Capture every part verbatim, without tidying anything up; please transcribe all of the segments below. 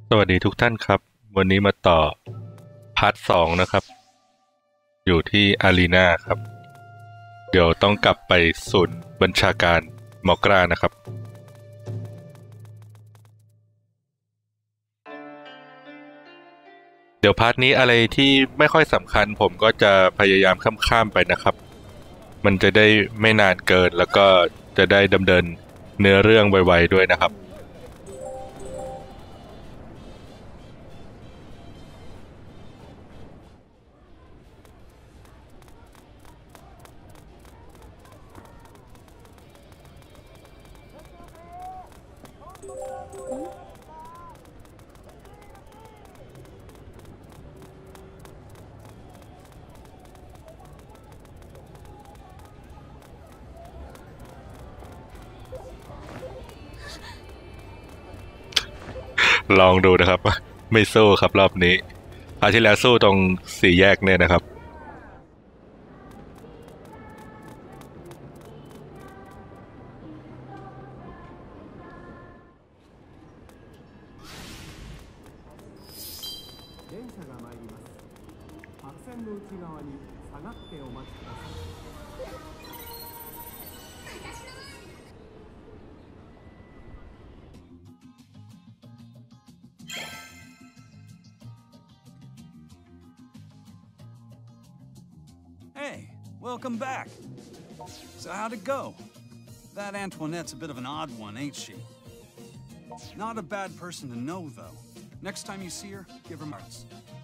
สวัสดีทุกท่านครับวันนี้มาต่อพาร์ทสองนะครับอยู่ที่อารีนาครับเดี๋ยวต้องกลับไปศูนย์บัญชาการมอกรานะครับเดี๋ยวพาร์ทนี้อะไรที่ไม่ค่อยสำคัญผมก็จะพยายามข้ามๆไปนะครับมันจะได้ไม่นานเกินแล้วก็จะได้ดำเนินเนื้อเรื่องไวๆด้วยนะครับลองดูนะครับไม่สู้ครับรอบนี้คราวที่แล้วสู้ตรงสี่แยกเนี่ยนะครับ Hey, welcome back. So how'd it go? That Antoinette's a bit of an odd one, ain't she? Not a bad person to know, though. Next time you see her, give her hearts.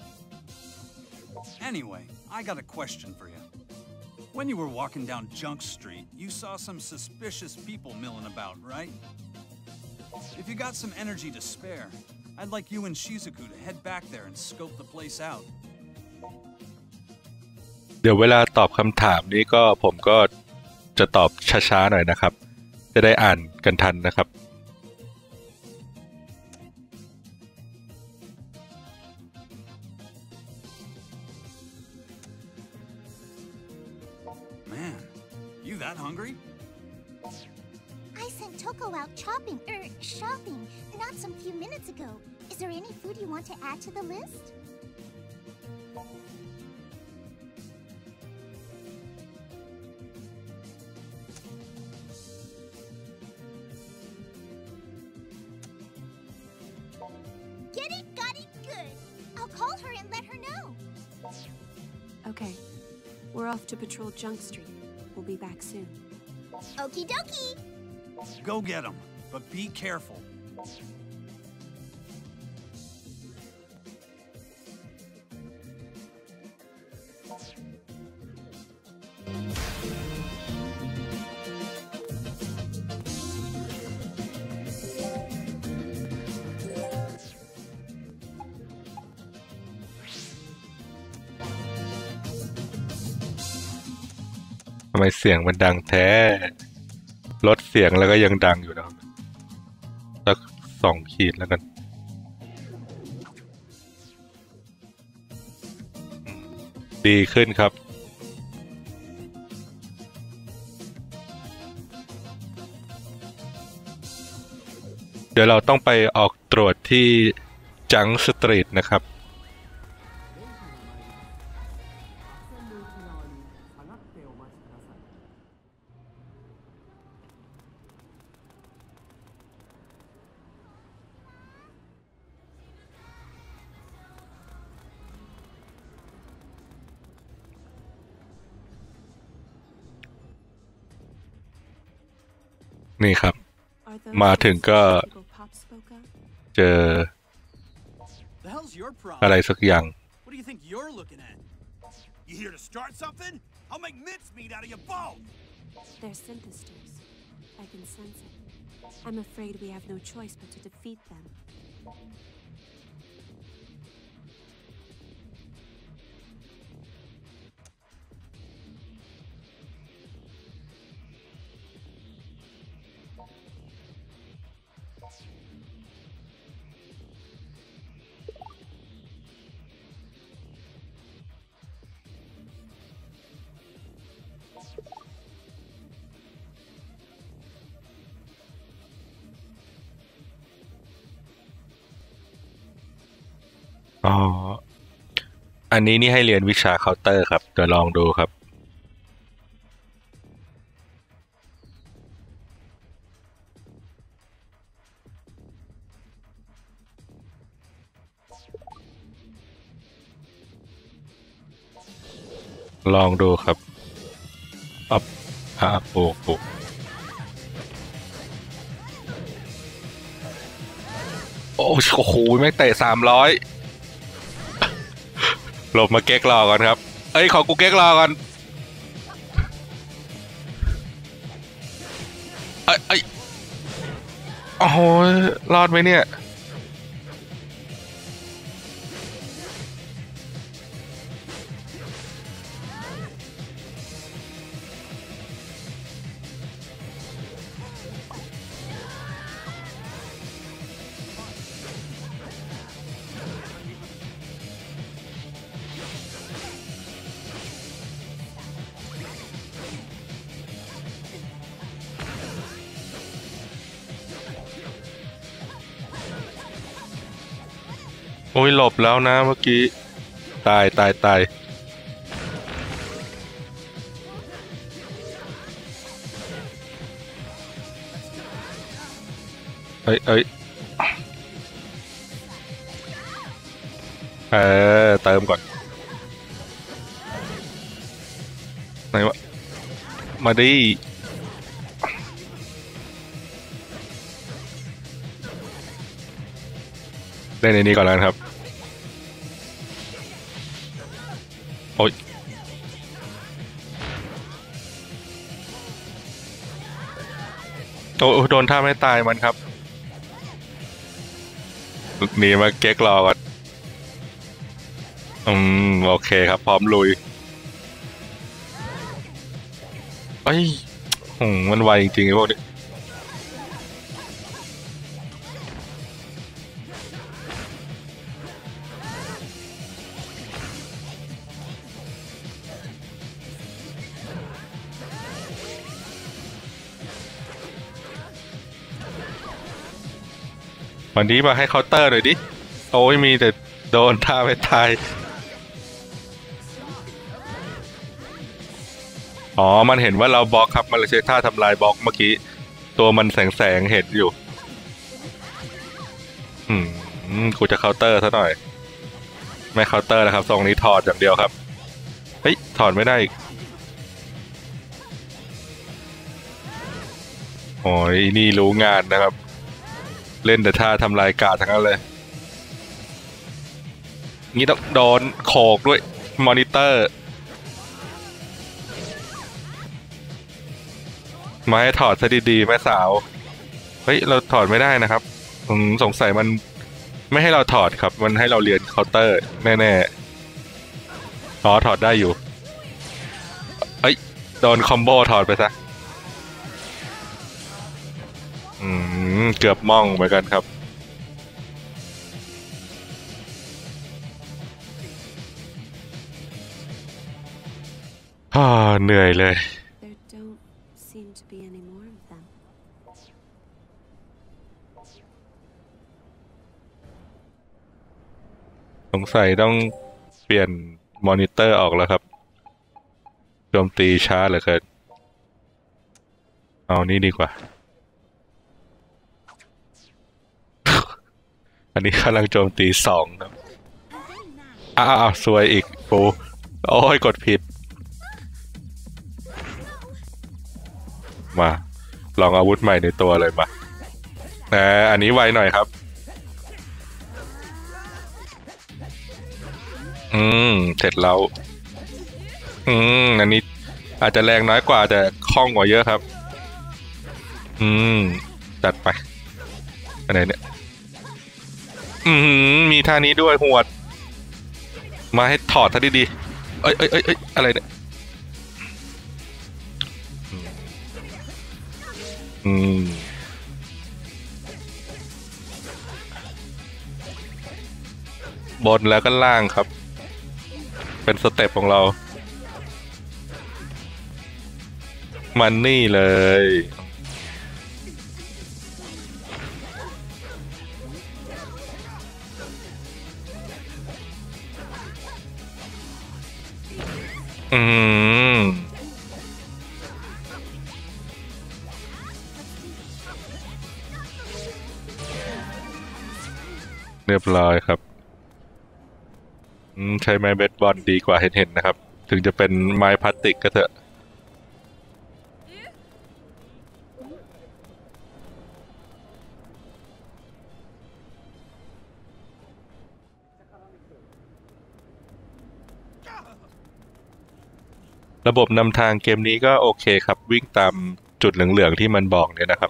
Anyway, I got a question for you. When you were walking down Junk Street, you saw some suspicious people milling about, right? If you got some energy to spare, I'd like you and Shizuku to head back there and scope the place out. เดี๋ยวเวลาตอบคำถามนี้ก็ผมก็จะตอบช้าๆหน่อยนะครับจะได้อ่านกันทันนะครับ Man, you that hungry? I sent Toko out chopping, er, shopping, not some few minutes ago. Is there any food you want to add to the list? Get it, got it, good. I'll call her and let her know. Okay. We're off to patrol Junk Street. We'll be back soon. Okie dokie. Go get them, but be careful. ทำไมเสียงมันดังแท้ลดเสียงแล้วก็ยังดังอยู่นะสักสองขีดแล้วกันดีขึ้นครับเดี๋ยวเราต้องไปออกตรวจที่จังสตรีทนะครับนี่ครับมาถึงก็เจออะไรสักอย่าง What do you think you're looking at? You here to start something? I'll make mincemeat out of your bone. They're synthesters. I can sense it. I'm afraid we have no choice but to defeat them. อ๋ออันนี้นี่ให้เรียนวิชาเคาน์เตอร์ครับเดี๋ยวลองดูครับลองดูครับอัพอาโปโปโอ้โหแม่งเตะสามร้อยหลบมาเก๊กรอก่อนครับเอ้ยขอกูเก๊กรอก่อนเอ้ยเอ้ยโอ้โหรอดไหมเนี่ยโอ้ยหลบแล้วนะเมื่อกี้ตายตายตายเอ้ยเอ้ยเออเติมก่อนไหนวะมาดิเล่นในนี้ก่อนแล้วครับโอ้ยโอ้โดนท่าไม่ตายมันครับหนีมาเก๊กรอก่อนอืมโอเคครับพร้อมลุยเอ้ยอืมมันไวจริงๆไอ้พวกนี้วันนี้มาให้เคาน์เตอร์หน่อยดิโอ้ยมีแต่โดนท่าไม่ตายอ๋อมันเห็นว่าเราบล็อกครับมันเลยใช้ท่าทำลายบล็อกเมื่อกี้ตัวมันแสงแสงเห็นอยู่อืมกูจะเคาน์เตอร์ซะหน่อยไม่เคาน์เตอร์แล้วครับทรงนี้ถอดอย่างเดียวครับเฮ้ยถอดไม่ได้อีกโอ้ยนี่รู้งานนะครับเล่นแต่ท่าทำลายกาดทั้งนั้นเลยงี้ต้องโดนโขกด้วยมอนิเตอร์มาให้ถอดซะดีๆแม่สาวเฮ้ยเราถอดไม่ได้นะครับผมสงสัยมันไม่ให้เราถอดครับมันให้เราเรียนเคาน์เตอร์แน่ๆอ๋อถอดได้อยู่เฮ้ยโดนคอมโบถอดไปซะอืมเกือบม่องเหมือนกันครับฮ่าเหนื่อยเลย There don't seem to be any more of them. สงสัยต้องเปลี่ยนมอนิเตอร์ออกแล้วครับโจมตีช้าเหลือเกินเอานี่ดีกว่า อันนี้กำลังโจมตีสองครับอ้าวสวยอีกปูโอ้ยกดผิดมาลองอาวุธใหม่ในตัวเลยมาแต่อันนี้ไวหน่อยครับอืมเสร็จแล้วอืมอันนี้อาจจะแรงน้อยกว่าแต่คล่องกว่าเยอะครับอืมจัดไปอะไรเนี่ยอืมมีท่านี้ด้วยหวดมาให้ถอดท่าดีๆเอ้ยเอ้ยเอ้ยเอ้ยอะไรเนี่ยอืมบนแล้วก็ล่างครับเป็นสเต็ปของเรามันนี่เลยอืมเรียบร้อยครับอืมใช้ไม้เบสบอลดีกว่าเห็นๆนะครับ ถึงจะเป็นไม้พลาสติกก็เถอะระบบนำทางเกมนี้ก็โอเคครับวิ่งตามจุดเหลืองๆที่มันบอกเนี่ยนะครับ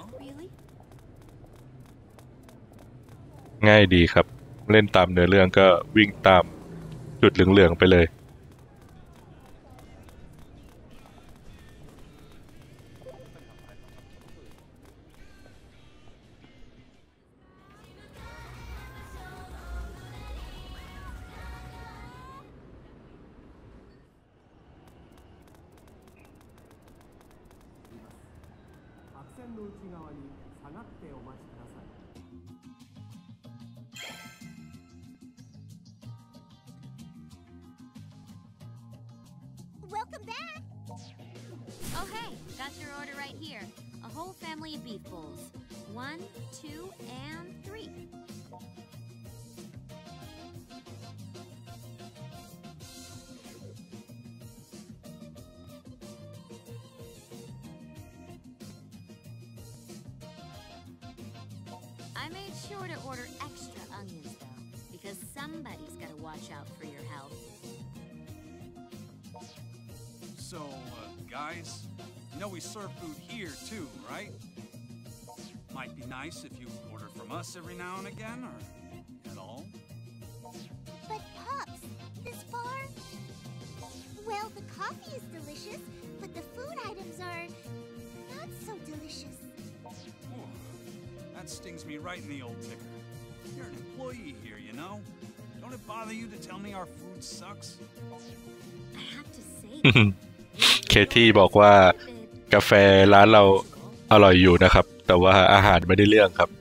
ง่ายดีครับเล่นตามเนื้อเรื่องก็วิ่งตามจุดเหลืองๆไปเลย Welcome back! Oh hey, got your order right here. A whole family of beef bowls. One, two, and three. I made sure to order extra onions though, because somebody's gotta watch out for your health. So, uh, guys, you know we serve food here too, right? Might be nice if you order from us every now and again, or at all. But Pops, this far? Well, the coffee is delicious, but the food items are not so delicious. Ooh, that stings me right in the old ticker. You're an employee here, you know? Don't it bother you to tell me our food sucks? I have to say เคที่บอกว่ากาแฟร้านเราอร่อยอยู่นะครับแต่ว่าอาหารไม่ได้เรื่องครับ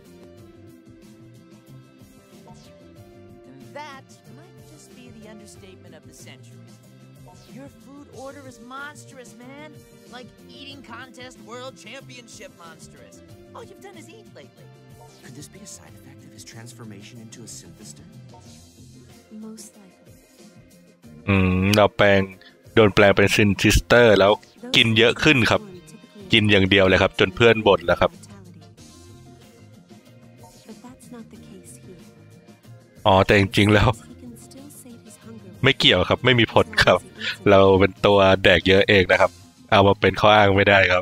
And that might just be the understatement of the century. Your food order is monstrous, man. Like eating contest world championship monstrous. All you've done is eat lately. Could this be a side effect of his transformation into a synthester? Most likely. อืมเราแปลงโดนแปลงเป็นซินทิสเตอร์แล้วกินเยอะขึ้นครับกินอย่างเดียวเลยครับจนเพื่อนบ่นแล้วครับอ๋อแต่จริงๆแล้วไม่เกี่ยวครับไม่มีผลครับเราเป็นตัวแดกเยอะเองนะครับเอามาเป็นข้ออ้างไม่ได้ครับ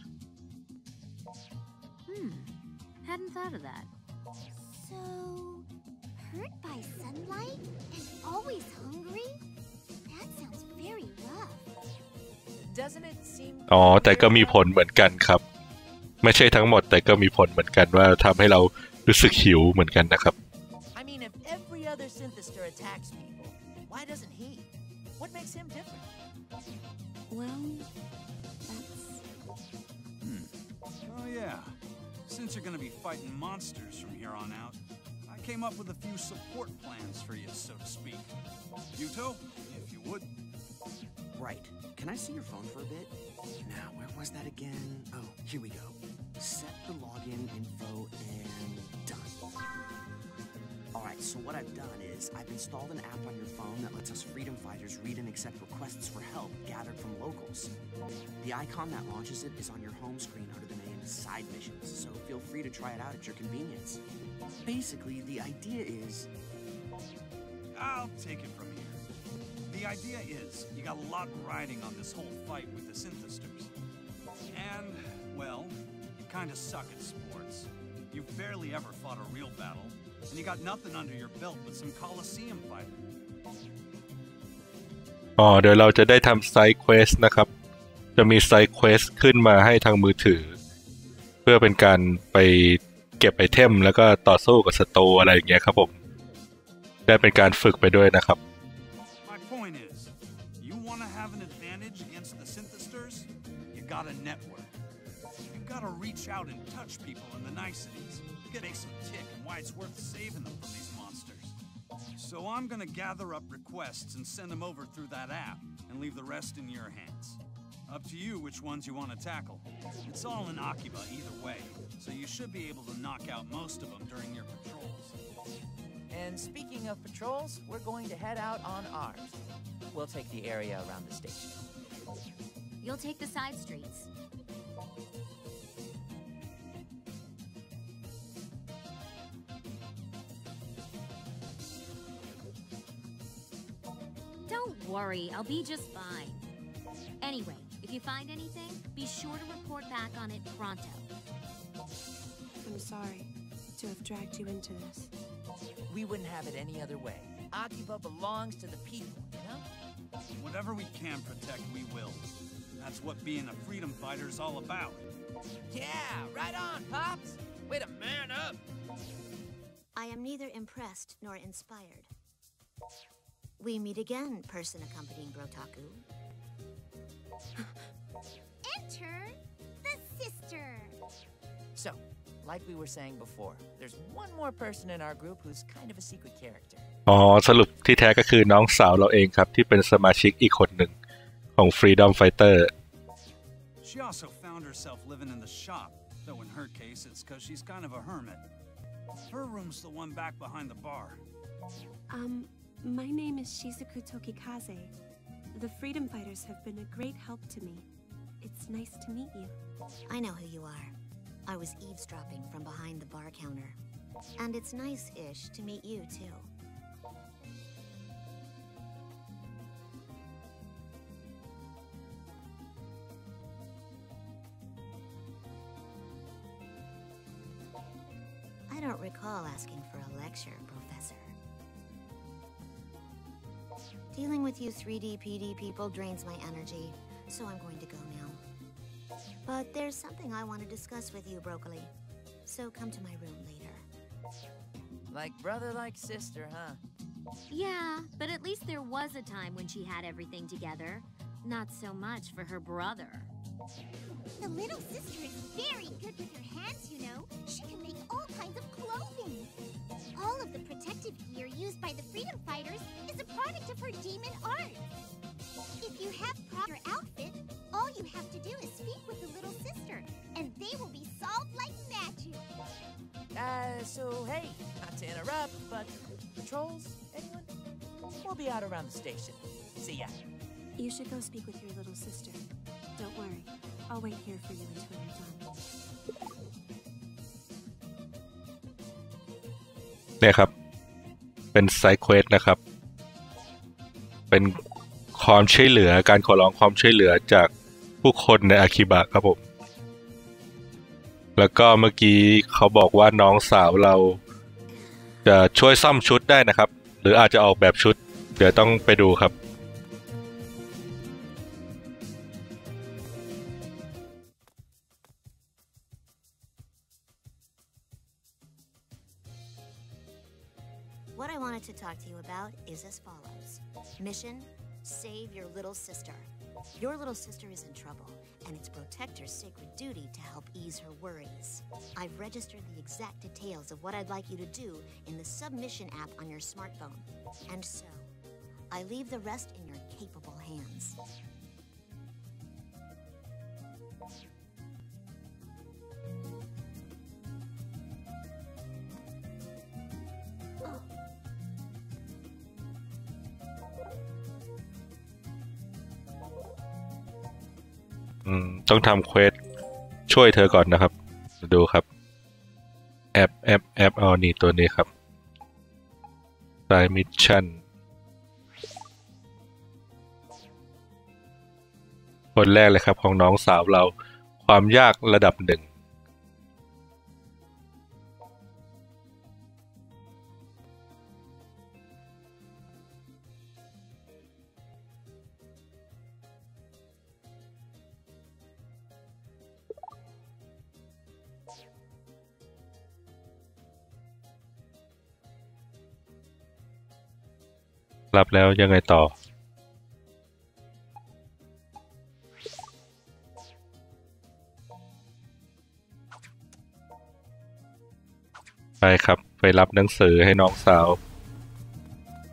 Hmm, hadn't thought of that. So, hurt by sunlight and always hungry? That sounds very rough. Doesn't it seem อ๋อแต่ก็มีผลเหมือนกันครับไม่ใช่ทั้งหมดแต่ก็มีผลเหมือนกันว่าทำให้เรารู้สึกหิวเหมือนกันนะครับ I mean, if every other synthester attacks people, why doesn't he? What makes him different? Well, that's... Hmm. Oh yeah. Since you're gonna be fighting monsters from here on out, I came up with a few support plans for you, so to speak. Yuto, if you would. Right. Can I see your phone for a bit? Now, where was that again? Oh, here we go. Set the login info and done. Alright, so what I've done is I've installed an app on your phone that lets us freedom fighters read and accept requests for help gathered from locals. The icon that launches it is on your home screen under the name Side Missions, so feel free to try it out at your convenience. Basically, the idea is... I'll take it from here. The idea is, you got a lot riding on this whole fight with the synthesters. And, well, you kinda suck at sports. You've barely ever fought a real battle, and you got nothing under your belt but some Coliseum fighting. อ๋อเดี๋ยวเราจะได้ทำไซด์เควสนะครับจะมีไซด์เควสขึ้นมาให้ทางมือถือเพื่อเป็นการไปเก็บไอเทมแล้วก็ต่อสู้กับศัตรูอะไรอย่างเงี้ยครับผมได้เป็นการฝึกไปด้วยนะครับ My point is, you want to have an advantage against the synthesters? You gotta network. You gotta reach out and touch people in the niceties. You gotta make some tick and why it's worth saving them from these monsters. So I'm gonna gather up requests and send them over through that app, and leave the rest in your hands. Up to you which ones you want to tackle. It's all in Akiba either way, so you should be able to knock out most of them during your patrols. And speaking of patrols, we're going to head out on ours. We'll take the area around the station. You'll take the side streets. Don't worry, I'll be just fine. Anyway, if you find anything, be sure to report back on it pronto. I'm sorry to have dragged you into this. We wouldn't have it any other way. Akiba belongs to the people, you know? Whatever we can protect, we will. That's what being a freedom fighter's all about. Yeah, right on, Pops! Way to man up! I am neither impressed nor inspired. We meet again, person accompanying Brotaku. Enter the sister. So, like we were saying before, there's one more person in our group who's kind of a secret character. อ๋อสรุปที่แท้ก็คือน้องสาวเราเองครับที่เป็นสมาชิกอีกคนหนึ่งของ Freedom Fighter. She also found herself living in the shop, though in her case it's because she's kind of a hermit. Her room's the one back behind the bar. Um, my name is Shizuku Tokikaze. The Freedom Fighters have been a great help to me. It's nice to meet you. I know who you are. I was eavesdropping from behind the bar counter. And it's nice-ish to meet you, too. I don't recall asking for a lecture, Professor. Dealing with you three D P D people drains my energy, so I'm going to go now. But there's something I want to discuss with you, Broccoli. So come to my room later. Like brother, like sister, huh? Yeah, but at least there was a time when she had everything together. Not so much for her brother. The little sister is very good with her hands, you know. She can make all kinds of clothing. All of the protective gear used by the Freedom Fighters is a product of her demon art. If you have proper outfit, all you have to do is speak with the little sister, and they will be solved like magic. Uh, so hey, not to interrupt, but patrols, anyone? We'll be out around the station. See ya. You should go speak with your little sister. Don't worry. I'll wait here for you until you're done. เนี่ยครับเป็นไซด์เควสนะครับเป็นความช่วยเหลือการขอร้องความช่วยเหลือจากผู้คนในอาคิบะครับผมแล้วก็เมื่อกี้เขาบอกว่าน้องสาวเราจะช่วยซ่อมชุดได้นะครับหรืออาจจะออกแบบชุดเดี๋ยวต้องไปดูครับ What I wanted to talk to you about is as follows. Mission, save your little sister. Your little sister is in trouble, and it's Protector's sacred duty to help ease her worries. I've registered the exact details of what I'd like you to do in the submission app on your smartphone. And so, I leave the rest in your capable hands. Oh. อืมต้องทำเควสช่วยเธอก่อนนะครับดูครับแอปแอปแอปเอานี่ตัวนี้ครับไซมิชชั่นคนแรกเลยครับของน้องสาวเราความยากระดับหนึ่งรับแล้วยังไงต่อไปครับไปรับหนังสือให้น้องสาว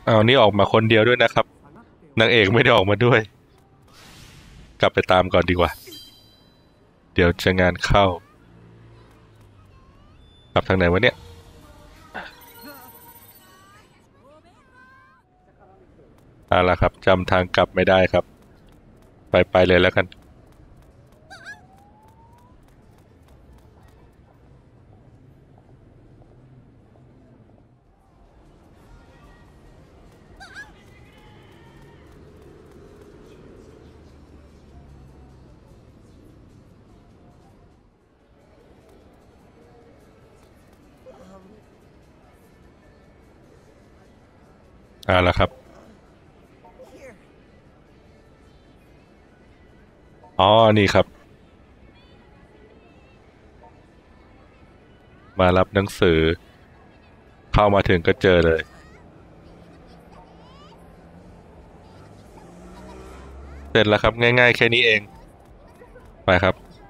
เอานี่ออกมาคนเดียวด้วยนะครับนางเอกไม่ได้ออกมาด้วยกลับไปตามก่อนดีกว่าเดี๋ยวจะงานเข้ากลับทางไหนวะเนี่ยเอาละครับจำทางกลับไม่ได้ครับไปไปเลยแล้วกันเอาละครับอ๋อนี่ครับมารับหนังสือเข้ามาถึงก็เจอเลยเสร็จแล้วครับง่ายๆแค่นี้เองไปครับ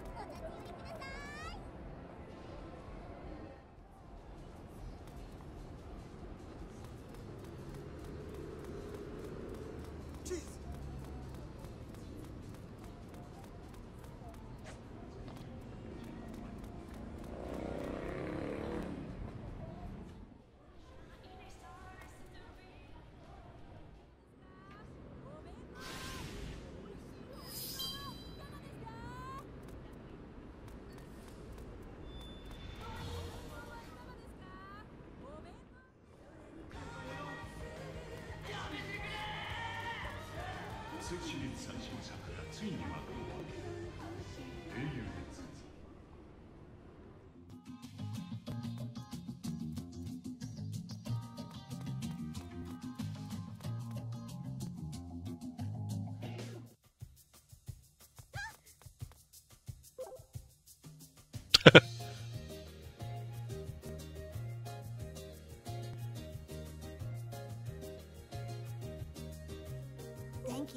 Thank you.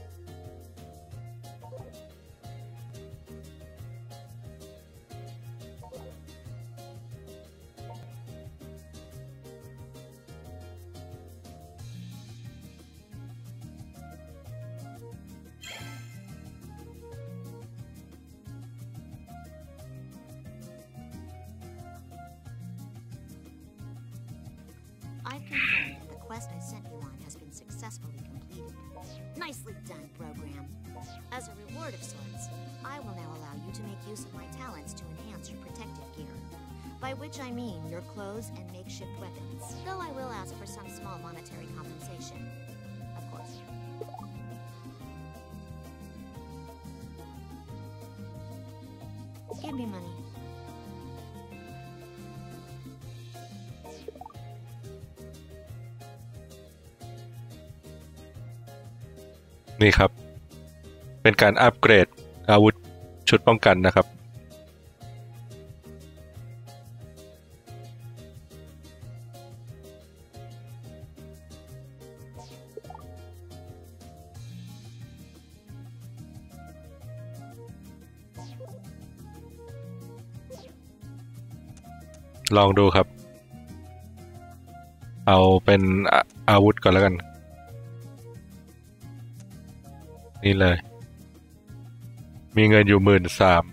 I've confirmed that the quest I sent you on has been successfully completed. Nicely done, program. As a reward of sorts, I will now allow you to make use of my talents to enhance your protective gear. By which I mean your clothes and makeshift weapons, though I will ask for some small monetary compensation. Of course. Give me money. นี่ครับเป็นการอัปเกรดอาวุธชุดป้องกันนะครับลองดูครับเอาเป็นอาวุธก่อนแล้วกันนี่เลยมีเงินอยู่หมื่นสาม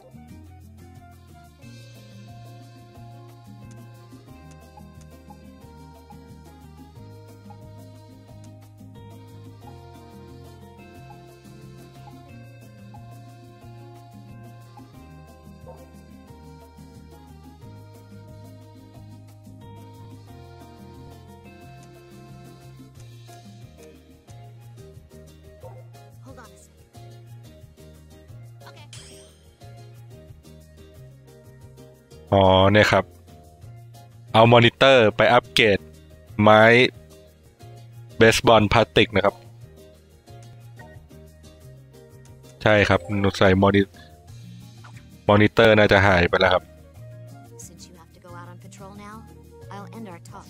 อ๋อเนี่ยครับเอามอนิเตอร์ไปอัปเกรดไม้เบสบอลพลาสติกนะครับใช่ครับหนูใส่มอนิมอนิเตอร์น่าจะหายไปแล้วครับ Since you have to go out on patrol now, I'll end our talk.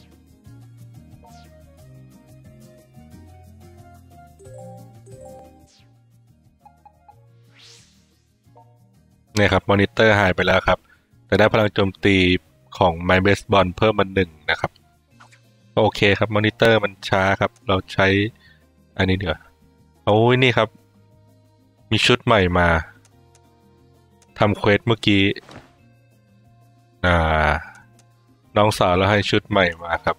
เนี่ยครับมอนิเตอร์หายไปแล้วครับแต่ได้พลังโจมตีของไม้เบสบอลเพิ่มมาหนึ่งนะครับโอเคครับมอนิเตอร์มันช้าครับเราใช้อันนี้เดี๋ยวโอ้ยนี่ครับมีชุดใหม่มาทำเควสเมื่อกี้อ่าน้องสาวเราให้ชุดใหม่มาครับ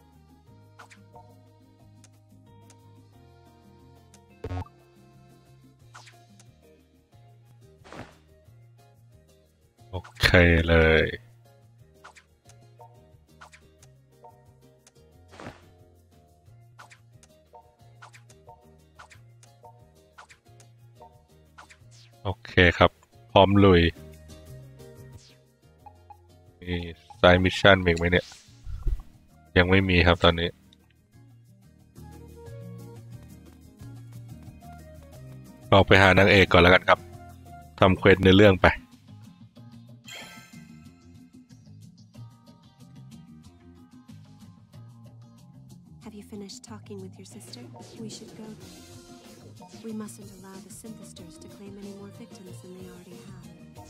โอเคเลยโอเคครับพร้อมลุยมีไซด์มิชชั่นมีไหมเนี่ยยังไม่มีครับตอนนี้เราไปหานางเอกก่อนแล้วกันครับทำเควสในเรื่องไป Have you finished talking with your sister? We should go. We mustn't allow the synthesters to claim any more victims than they already have.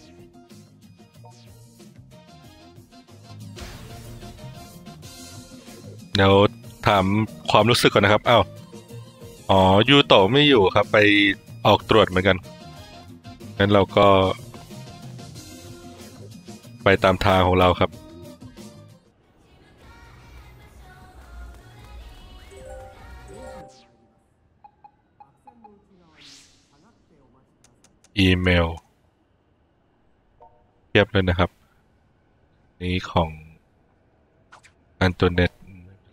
เดี๋ยวถามความรู้สึกก่อนนะครับอ้าวอ๋อยูโตะไม่อยู่ครับไปออกตรวจเหมือนกันงั้นเราก็ไปตามทางของเราครับอีเมลเทียบเลยนะครับนี้ของอันโตเนต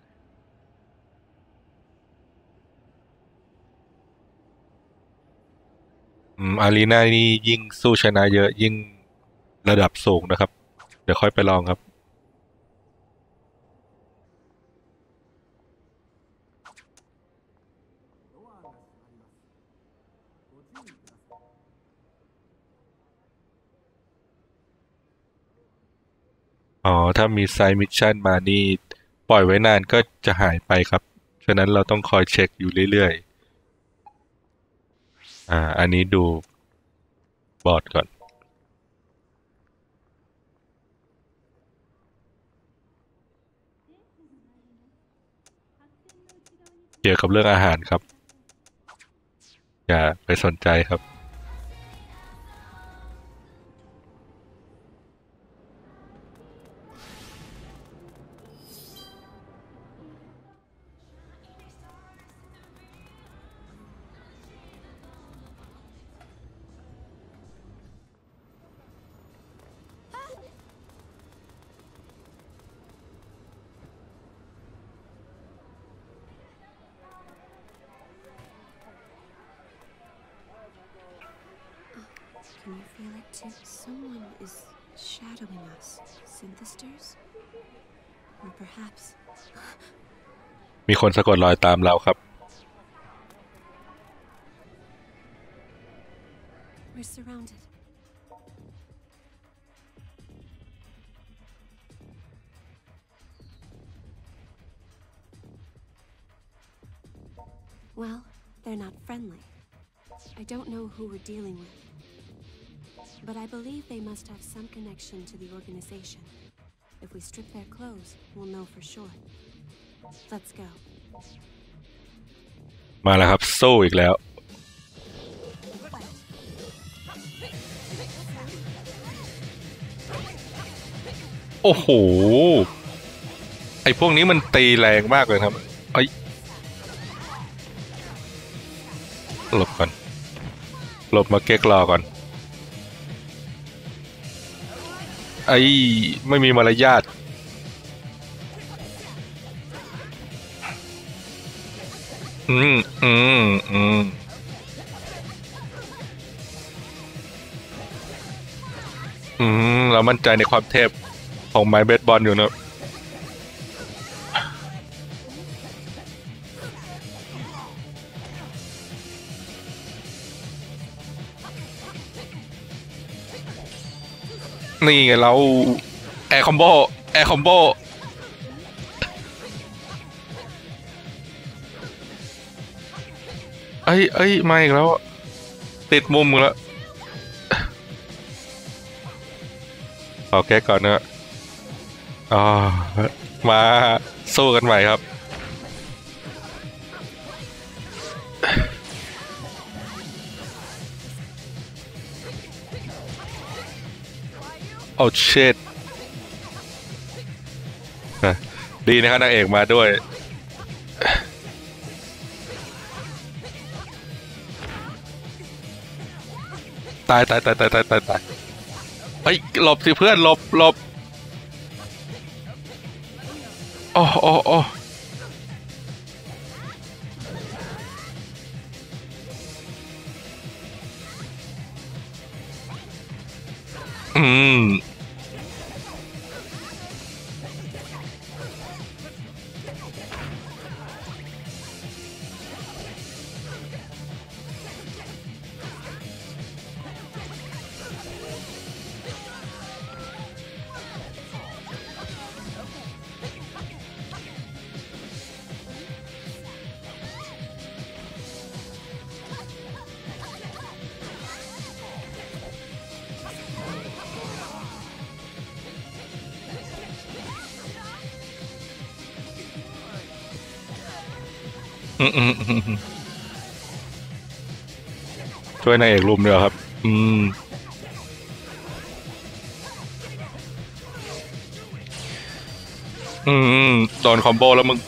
อืมอารีนานี่ยิ่งสู้ชนะเยอะยิ่งระดับสูงนะครับเดี๋ยวค่อยไปลองครับอ๋อถ้ามีไซด์มิชชั่นมานี่ปล่อยไว้นานก็จะหายไปครับฉะนั้นเราต้องคอยเช็คอยู่เรื่อยๆอ่าอันนี้ดูบอร์ดก่อนเกี่ยวกับเรื่องอาหารครับอย่าไปสนใจครับ Can you feel it too? Someone is shadowing us. Synthesters? Or perhaps... มีคนสะกดรอยตามเราครับ We're surrounded. Well, they're not friendly. I don't know who we're dealing with. But I believe they must have some connection to the organization. If we strip their clothes, we'll know for sure. Let's go. มาแล้วครับสู้อีกแล้วโอ้โหไอพวกนี้มันตีแรงมากเลยครับไอ้หลบก่อนหลบมาเก๊กรอก่อนไอ้ไม่มีมารยาทอืมอืมอืมอืมเรามั่นใจในความเทพของไม้เบสบอลอยู่นะนี่ไงเราแอร์คอมโบแอร์คอมโบเอ้ยเอ้ยมาอีกแล้วติดมุมแล้วขอแก้ก่อนนะอ๋อมาสู้กันใหม่ครับโอ้เชิดดีนะครับนางเอกมาด้วยตายตายตายตายตายตายตายเฮ้ยหลบสิเพื่อนหลบหลบโอ้โอ้โอ้อืมอืมอืมอืมช่วยนายเอกรุมเดียวครับอืมอืมโดนคอมโบแล้วมึง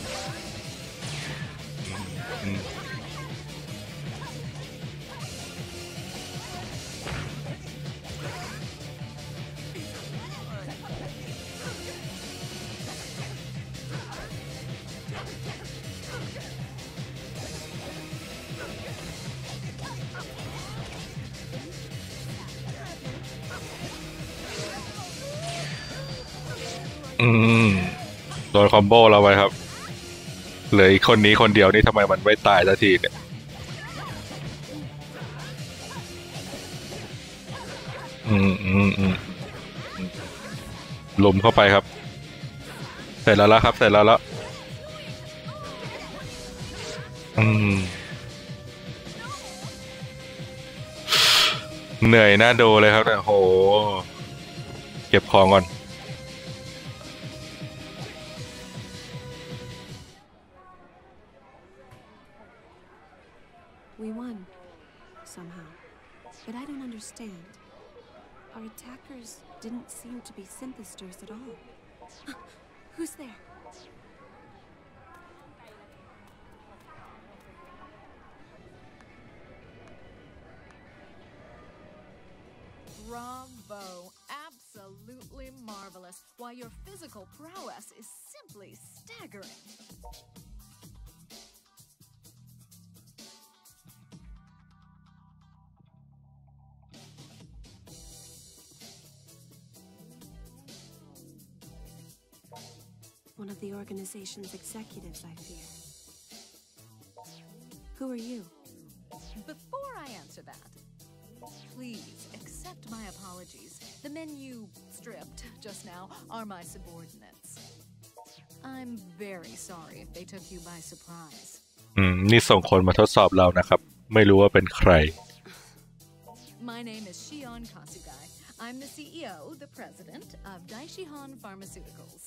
อืมโดนคอมโบเราไว้ครับเหลืออีกคนนี้คนเดียวนี่ทำไมมันไม่ตายสักทีเนี่ยอืมอืมอืมลุมเข้าไปครับเสร็จแล้วแล้วครับเสร็จแล้วแล้วอืมเหนื่อยน่าดูเลยครับเนี่ยโหเก็บของก่อน We won, somehow. But I don't understand. Our attackers didn't seem to be synthesters at all. Who's there? Bravo! Absolutely marvelous. Why, your physical prowess is simply staggering. One of the organization's executives, I fear. Who are you? Before I answer that, please accept my apologies. The men you stripped just now are my subordinates. I'm very sorry if they took you by surprise. อืมนี่ส่งคนมาทดสอบเรานะครับไม่รู้ว่าเป็นใคร My name is Shion Kasugai. I'm the C E O, the president of Daishihan Pharmaceuticals.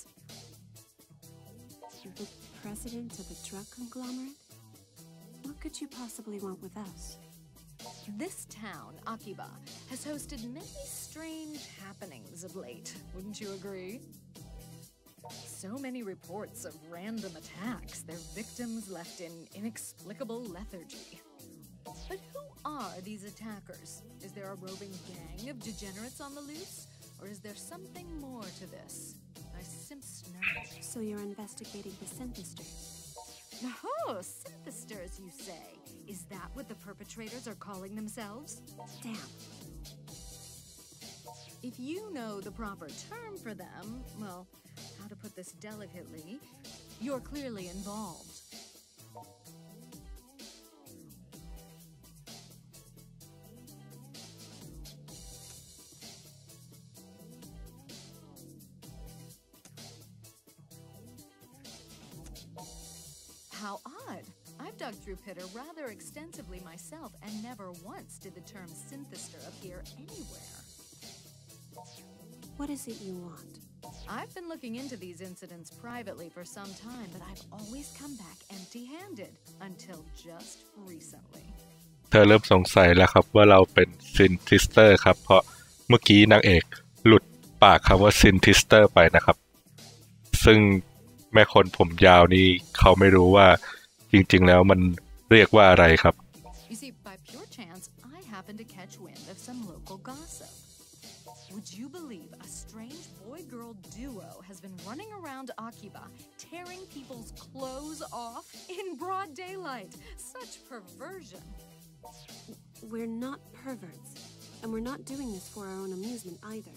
The president of a drug conglomerate? What could you possibly want with us? This town, Akiba, has hosted many strange happenings of late, wouldn't you agree? So many reports of random attacks, their victims left in inexplicable lethargy. But who are these attackers? Is there a roving gang of degenerates on the loose? Or is there something more to this? I simps know. So you're investigating the synthesters? Oh, synthesters, you say? Is that what the perpetrators are calling themselves? Damn. If you know the proper term for them, well, how to put this delicately, you're clearly involved. How odd. I've dug through Pitter rather extensively myself, and never once did the term synthester appear anywhere. What is it you want? I've been looking into these incidents privately for some time, but I've always come back empty-handed until just recently. เธอเริ่มสงสัยแล้วครับว่าเราเป็นซินทิสเตอร์ครับเพราะเมื่อกี้นางเอกหลุดปากคำว่าซินทิสเตอร์ไปนะครับซึ่งแม่คนผมยาวนี่เขาไม่รู้ว่าจริงๆแล้วมันเรียกว่าอะไรครับ You see, by pure chance, I happened to catch wind of some local gossip. Would you believe a strange boy-girl duo has been running around Akiba, tearing people's clothes off in broad daylight? Such perversion. We're not perverts, and we're not doing this for our own amusement either.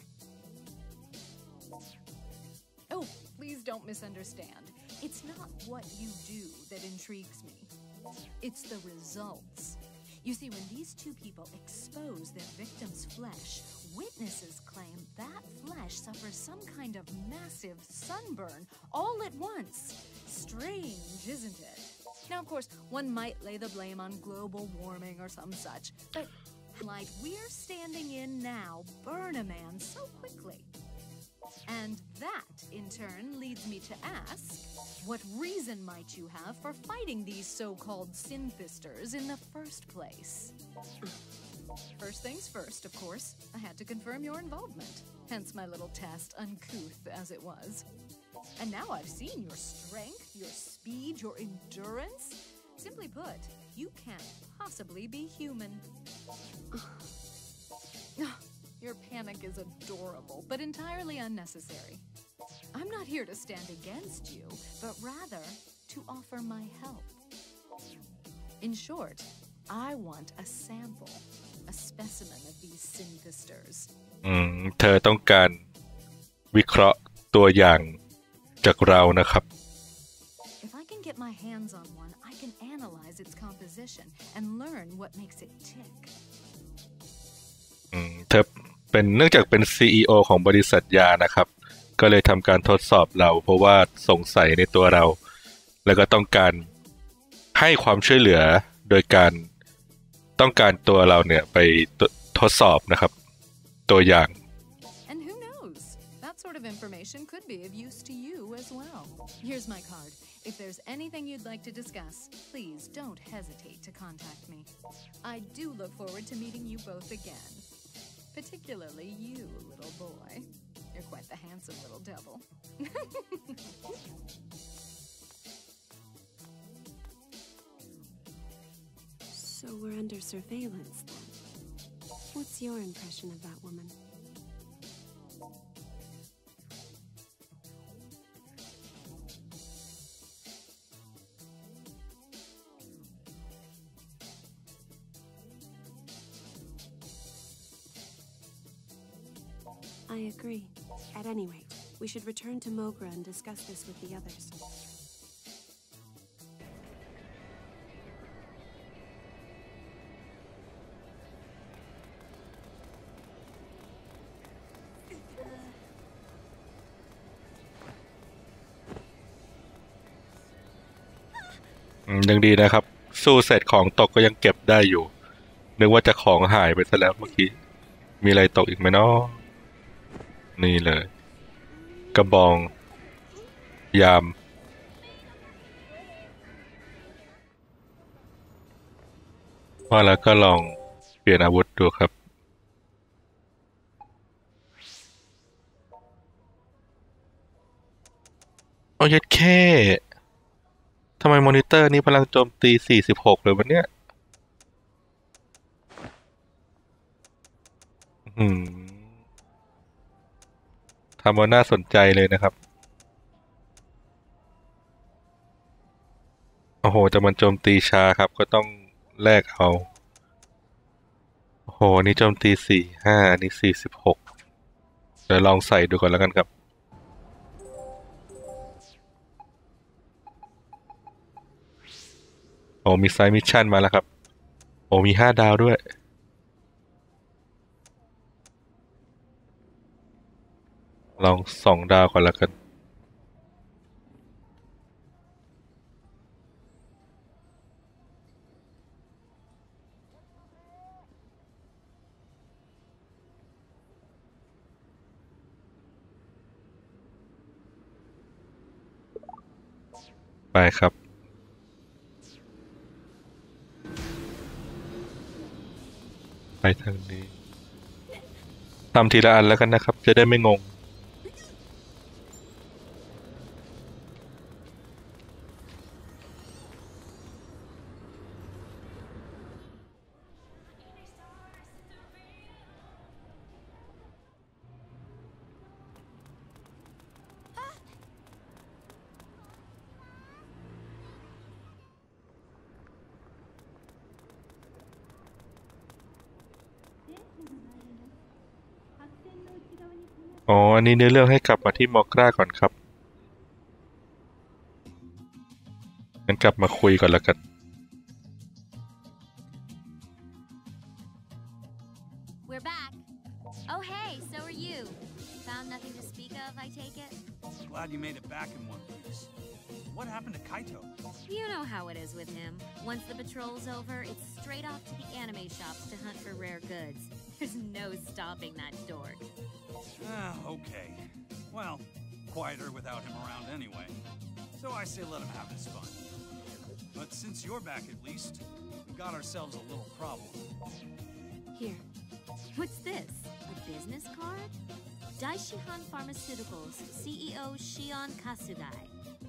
Oh, please don't misunderstand. It's not what you do that intrigues me. It's the results. You see, when these two people expose their victim's flesh, witnesses claim that flesh suffers some kind of massive sunburn all at once. Strange, isn't it? Now, of course, one might lay the blame on global warming or some such, but like we're standing in now burn a man so quickly. And that, in turn, leads me to ask, what reason might you have for fighting these so-called synthisters in the first place? First things first, of course, I had to confirm your involvement, hence my little test, uncouth as it was. And now I've seen your strength, your speed, your endurance. Simply put, you can't possibly be human. Your panic is adorable, but entirely unnecessary. I'm not here to stand against you, but rather to offer my help. In short, I want a sample, a specimen of these synthisters. อืมเธอต้องการวิเคราะห์ตัวอย่างจากเรานะครับ If I can get my hands on one, I can analyze its composition and learn what makes it tick. อืมเธอเป็นเนื่องจากเป็น ซี อี โอ ของบริษัทยานะครับก็เลยทำการทดสอบเราเพราะว่าสงสัยในตัวเราแล้วก็ต้องการให้ความช่วยเหลือโดยการต้องการตัวเราเนี่ยไปทดสอบนะครับตัวอย่าง And who knows? That sort of information could be of use to you as well. Here's my card. If there's anything you'd like to discuss, please don't hesitate to contact me. I do look forward to meeting you both again. Particularly you, little boy. You're quite the handsome little devil. So we're under surveillance then. What's your impression of that woman? I agree. At any rate, we should return to Mogra and discuss this with the others. อืมยังดีนะครับสู้เสร็จของตกก็ยังเก็บได้อยู่นึกว่าจะของหายไปซะแล้วเมื่อกี้มีอะไรตกอีกไหมเนาะนี่เลยกระบองยามว่าแล้วก็ลองเปลี่ยนอาวุธดูครับโอ้ยแค่ทำไมมอนิเตอร์นี้พลังโจมตีสี่สิบหกเลยวันเนี้ยอืมทำมาน่าสนใจเลยนะครับโอ้โหแต่มันโจมตีช้าครับก็ต้องแลกเอาโอ้โหนี่โจมตีสี่ห้าอันนี้สี่สิบหกเดี๋ยวลองใส่ดูก่อนแล้วกันครับโอ้มีไซด์มิชชั่นมาแล้วครับโอ้มีห้าดาวด้วยลองสองดาวก่อนแล้วกันไปครับไปทางนี้ทำทีละอันแล้วกันนะครับจะได้ไม่งงอ๋ออันนี้เนื้อเรื่องให้กลับมาที่มอกราก่อนครับงั้นกลับมาคุยก่อนแล้วกัน We're back. Oh, hey, so are you. Found nothing to speak of, I take it? Glad you made it back in one piece. What happened to Kaito? You know how it is with him. Once the patrol's over, it's straight off to the anime shops to hunt for rare goods. There's no stopping that dork. Ah, okay. Well, quieter without him around anyway. So I say let him have his fun. But since you're back at least, we got ourselves a little problem. Here. What's this? A business card? Daishihan Pharmaceuticals, C E O Shion Kasugai.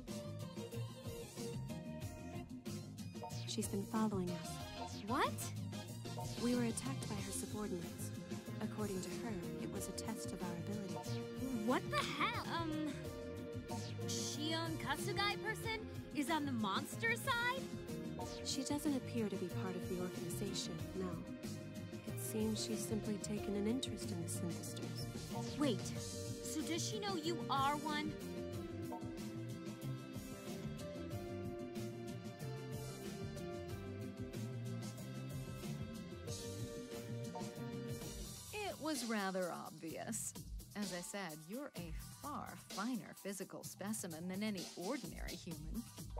She's been following us. What? We were attacked by her subordinates. According to her, it was a test of our abilities. What the hell? Um, Shion Kasugai person is on the monster side? She doesn't appear to be part of the organization, no. It seems she's simply taken an interest in the Synthesters. Wait, so does she know you are one? It was rather obvious. As I said, you're a far finer physical specimen than any ordinary human.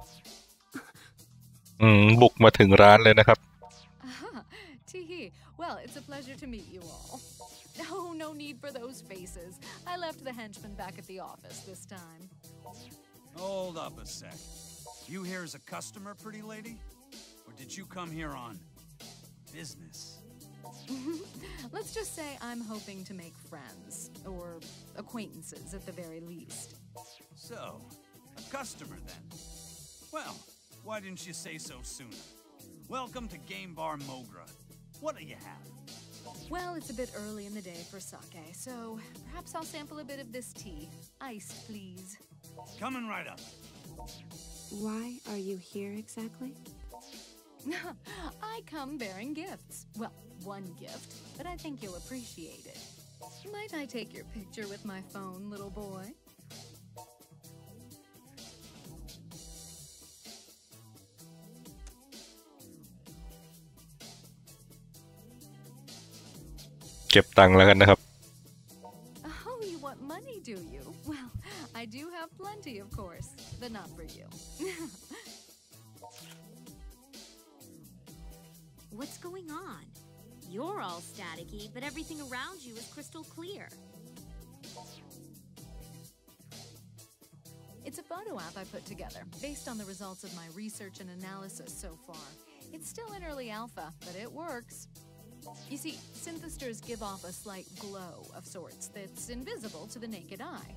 อืมบุกมาถึงร้านเลยนะครับ Ah, Teehee. Well, it's a pleasure to meet you all. Oh, no need for those faces. I left the henchman back at the office this time. Hold up a sec. You here as a customer, pretty lady? Or did you come here on business? Let's just say I'm hoping to make friends, or acquaintances at the very least. So, a customer then. Well, why didn't you say so sooner? Welcome to Game Bar Mogra. What do you have? Well, it's a bit early in the day for sake, so perhaps I'll sample a bit of this tea. Iced, please. Coming right up. Why are you here exactly? I come bearing gifts. Well, one gift, but I think you'll appreciate it. Might I take your picture with my phone, little boy? เก็บตังค์แล้วกันนะครับ Oh, you want money, do you? Well, I do have plenty, of course, but not for you. What's going on? You're all staticky, but everything around you is crystal clear. It's a photo app I put together, based on the results of my research and analysis so far. It's still in early alpha, but it works. You see, synthesters give off a slight glow of sorts that's invisible to the naked eye.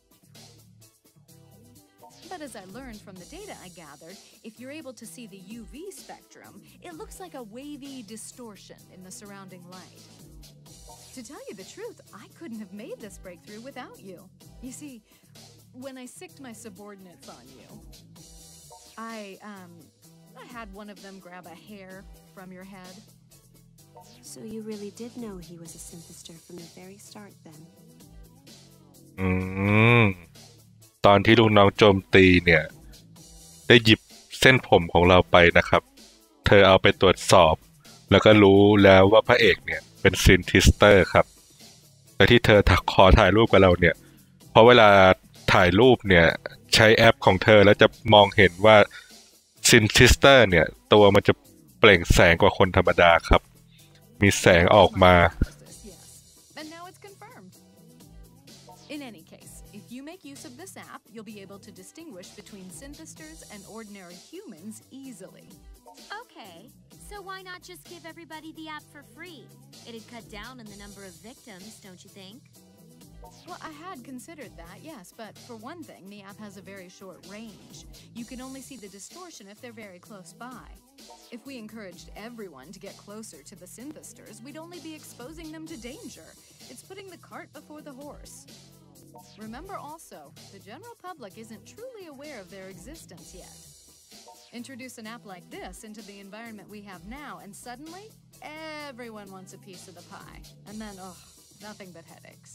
But as I learned from the data I gathered, if you're able to see the U V spectrum, it looks like a wavy distortion in the surrounding light. To tell you the truth, I couldn't have made this breakthrough without you. You see, when I sicked my subordinates on you, I, um, I had one of them grab a hair from your head. So you really did know he was a synthester from the very start then? อืมตอนที่ลูกน้องโจมตีเนี่ยได้หยิบเส้นผมของเราไปนะครับ เธอเอาไปตรวจสอบแล้วก็รู้แล้วว่าพระเอกเนี่ยเป็นซินทิสเตอร์ครับและที่เธอขอถ่ายรูปกับเราเนี่ยเพราะเวลาถ่ายรูปเนี่ยใช้แอปของเธอแล้วจะมองเห็นว่าซินทิสเตอร์เนี่ยตัวมันจะเปล่งแสงกว่าคนธรรมดาครับมีแสงออกมา And now it's confirmed. In any case, if you make make use of this app, you'll be able to distinguish between synthesters and ordinary humans easily. Okay, so why not just give everybody the app for free? It'd cut down on the number of victims, don't you think? Well, I had considered that, yes, but for one thing, the app has a very short range. You can only see the distortion if they're very close by. If we encouraged everyone to get closer to the synthesters, we'd only be exposing them to danger. It's putting the cart before the horse. Remember also, the general public isn't truly aware of their existence yet. Introduce an app like this into the environment we have now, and suddenly, everyone wants a piece of the pie. And then, oh, nothing but headaches.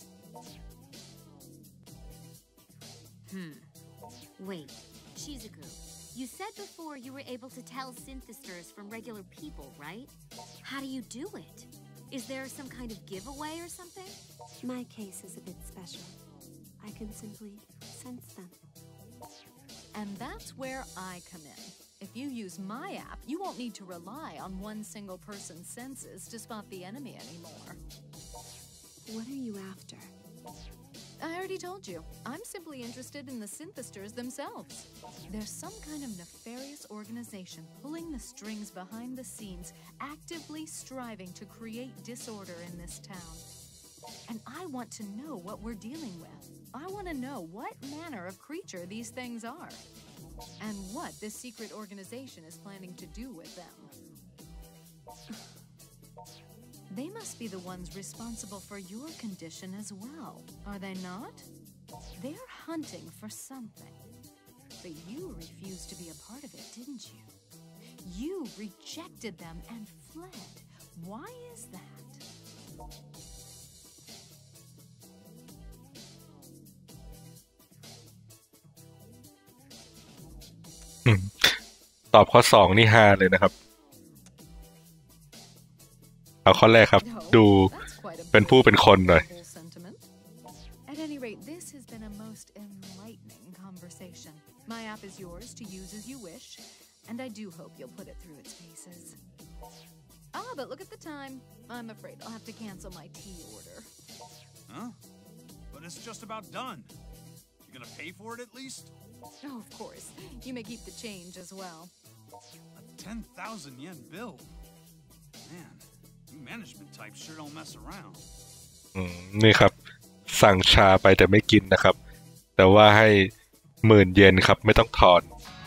Hmm. Wait, Shizuku, you said before you were able to tell synthesters from regular people, right? How do you do it? Is there some kind of giveaway or something? My case is a bit special. I can simply sense them. And that's where I come in. If you use my app, you won't need to rely on one single person's senses to spot the enemy anymore. What are you after? I already told you. I'm simply interested in the synthesters themselves. There's some kind of nefarious organization pulling the strings behind the scenes, actively striving to create disorder in this town. And I want to know what we're dealing with. I want to know what manner of creature these things are, and what this secret organization is planning to do with them. They must be the ones responsible for your condition as well, are they not? They're hunting for something. But you refused to be a part of it, didn't you? You rejected them and fled. Why is that? อืมตอบข้อสองนี่ฮาเลยนะครับเอาข้อแรกครับดูเป็นผู้เป็นคนหน่อย At any rate, this has been a most enlightening conversation. My app is yours to use as you wish, and I do hope you'll put it through its paces. Ah, but look at the time. I'm afraid I'll have to cancel my tea order. Huh? But it's just about done. You gonna pay for it at least? Oh, of course. You may keep the change as well. A ten thousand yen bill? Man, you management types sure don't mess around. อืมนี่ครับสั่งชาไปแต่ไม่กินนะครับแต่ว่าให้หมื่นเยนครับไม่ต้องถอน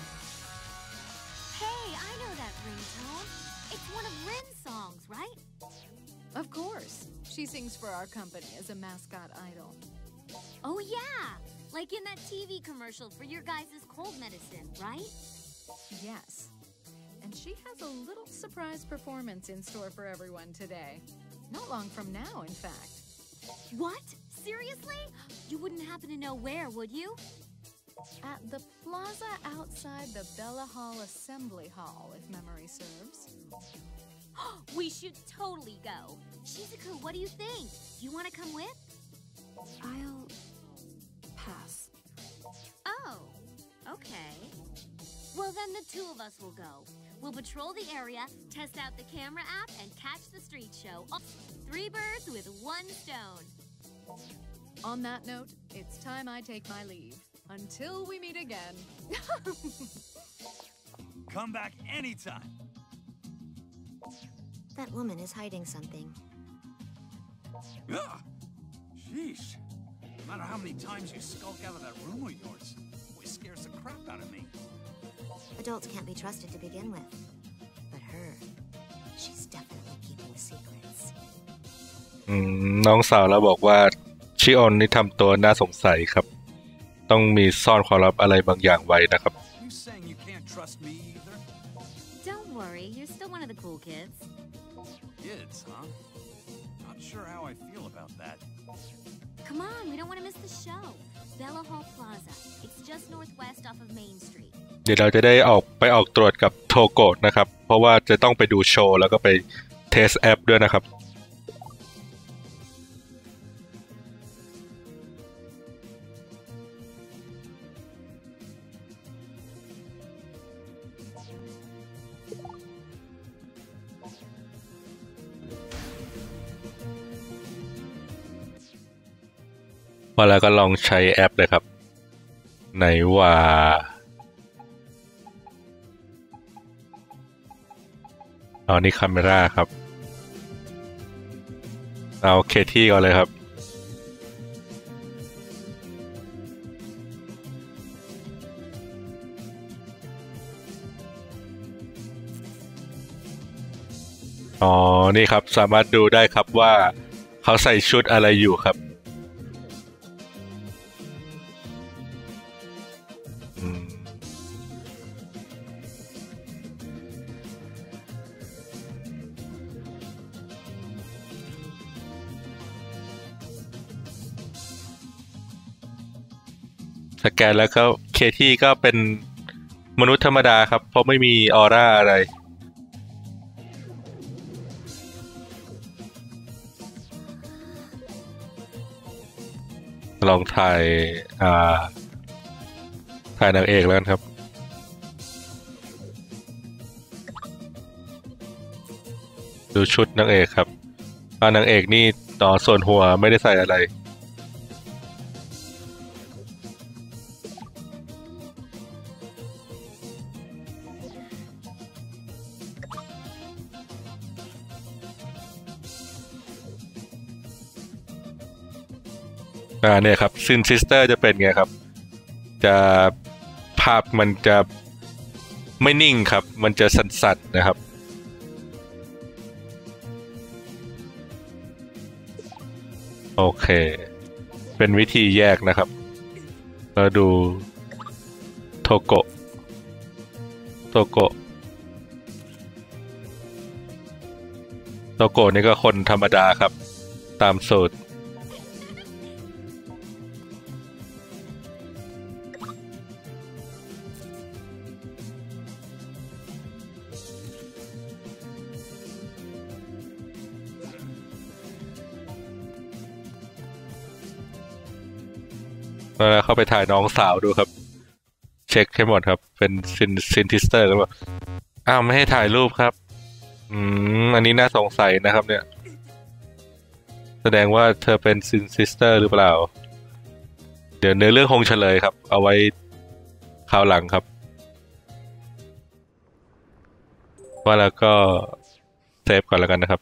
Hey, I know that ringtone. It's one of Rin's songs, right? Of course. She sings for our company as a mascot idol. Oh yeah, like in that T V commercial for your guys' cold medicine, right? Yes. And she has a little surprise performance in store for everyone today. Not long from now, in fact. What? Seriously? You wouldn't happen to know where, would you? At the plaza outside the Bella Hall Assembly Hall, if memory serves. We should totally go. Shizuku, what do you think? Do you want to come with? I'll pass. Oh, okay. Well, then the two of us will go. We'll patrol the area, test out the camera app, and catch the street show. Oh, three birds with one stone. On that note, it's time I take my leave. Until we meet again. Come back anytime. That woman is hiding something. Ugh. Sheesh. No matter how many times you skulk out of that room of yours, it always scares the crap out of me. Adults can't be trusted to begin with. But her, she's definitely keeping secrets. อืมน้องสาวเราบอกว่าชิออนนี่ทำตัวน่าสงสัยครับต้องมีซ่อนความลับอะไรบางอย่างไว้นะครับ You saying you can't trust me either? Don't worry, you're still one of the cool kids. Kids, huh? Not sure how I feel about that. Come on, we don't want to miss the show. Bella Hall Plaza. It's just northwest off of Main Street. เดี๋ยวเราจะได้ออกไปออกตรวจกับโทโกะนะครับเพราะว่าจะต้องไปดูโชว์แล้วก็ไปเทสแอปด้วยนะครับพอแล้วก็ลองใช้แอปเลยครับไหนว่าอ๋อนี่คาเมร่าครับเอาเคที่ก่อนเลยครับอ๋อนี่ครับสามารถดูได้ครับว่าเขาใส่ชุดอะไรอยู่ครับอืมสแกนแล้วก็เคที่ก็เป็นมนุษย์ธรรมดาครับเพราะไม่มีออร่าอะไรลองถ่ายอ่าถ่ายนางเอกแล้วกันครับดูชุดนางเอกครับอ่านางเอกนี่ต่อส่วนหัวไม่ได้ใส่อะไรอ่าเนี่ยครับซินซิสเตอร์จะเป็นไงครับจะภาพมันจะไม่นิ่งครับมันจะสั่นๆนะครับโอเคเป็นวิธีแยกนะครับเราดูโทโกะโทโกะโทโกะนี่ก็คนธรรมดาครับตามสูตรแล้วเข้าไปถ่ายน้องสาวดูครับเช็คให้หมดครับเป็นซินซินทิสเตอร์กันว่าอ้าวไม่ให้ถ่ายรูปครับอืมอันนี้น่าสงสัยนะครับเนี่ยแสดงว่าเธอเป็นซินซิสเตอร์หรือเปล่าเดี๋ยวเนื้อเรื่องคงเฉลยครับเอาไว้คราวหลังครับว่าแล้วก็เซฟก่อนแล้วกันนะครับ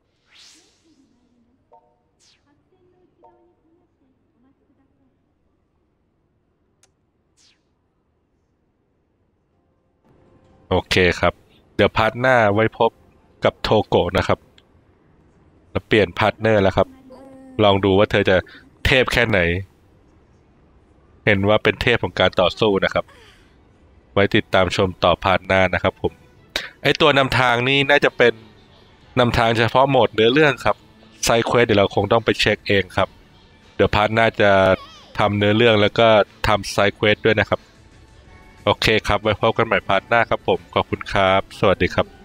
โอเคครับเดี๋ยวพาร์ทหน้าไว้พบกับโทโกะนะครับแล้วเปลี่ยนพาร์ทเนอร์แล้วครับลองดูว่าเธอจะเทพแค่ไหนเห็นว่าเป็นเทพของการต่อสู้นะครับไว้ติดตามชมต่อพาร์ทหน้านะครับผมไอตัวนำทางนี่น่าจะเป็นนำทางเฉพาะโหมดเนื้อเรื่องครับไซด์เควสเดี๋ยวเราคงต้องไปเช็คเองครับเดี๋ยวพาร์ทหน้าจะทำเนื้อเรื่องแล้วก็ทำไซด์เควสด้วยนะครับโอเคครับไว้พบกันใหม่พาร์ทหน้าครับผมขอบคุณครับสวัสดีครับ